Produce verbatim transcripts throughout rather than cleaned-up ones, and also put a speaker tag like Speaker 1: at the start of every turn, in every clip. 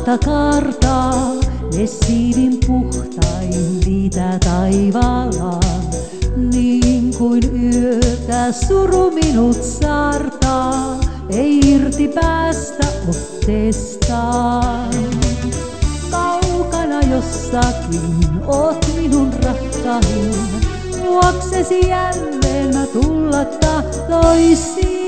Speaker 1: punaista kartaa, ne siivin puhtain liitä taivaallaan. Niin kuin yötä suru minut saartaa, ei irti päästä otteestaan. Kaukana jossakin oot minun rakkain, luoksesi jälleen mä tulla tahtoisin.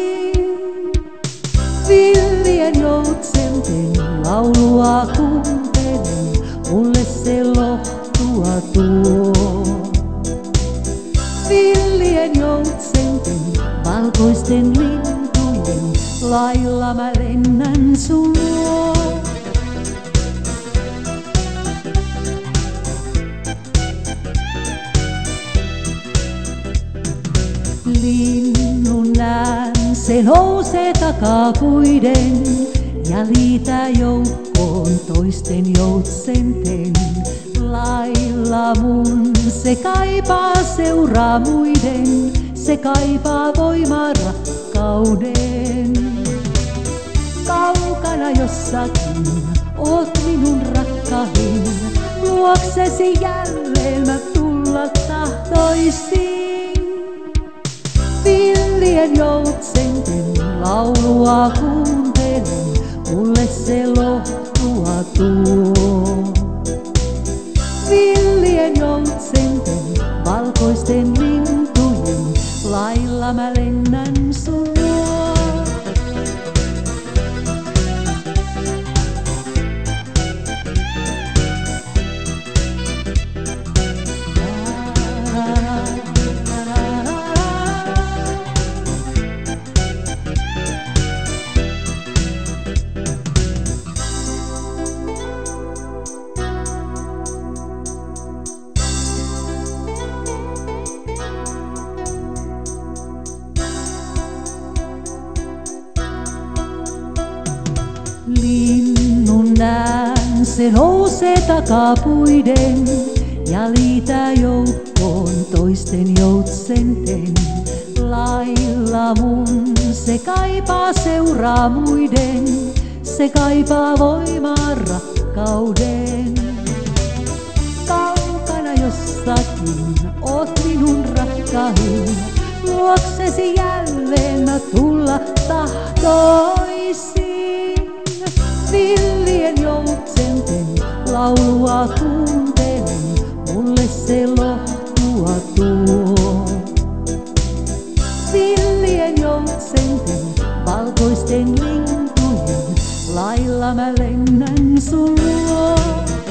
Speaker 1: Villien joutsenten laulua kuuntelen, mulle se lohtua tuo. Villien joutsenten, valkoisten lintujen lailla mä lennän sun luo. Linnun näen, se nousee takapuiden ja liitä joukkoon toisten joutsenten. Lailla mun se kaipaa seuraa muiden, se kaipaa voimaa rakkauden. Kaukana jossakin oot minun rakkain, luoksesi jälleen mä tulla tahtoisin. Villien joutsenten laulua kuuntelen, mulle se lohtua tuo. Villien joutsenten, valkoisten lintujen lailla mä lennän sun luo. Linnun näen, se nousee takapuiden ja liitä joukkoon toisten joutsenten. Lailla mun se kaipaa seuraa muiden, se kaipaa voimaa rakkauden. Kaukana jossakin oot minun rakkain, luoksesi jälleen mä tulla tahtoisin. Villien joutsenten laulua kuuntelen, mulle se lohtua tuo. Villien joutsenten, valkoisten lintujen lailla mä lennän sun luo.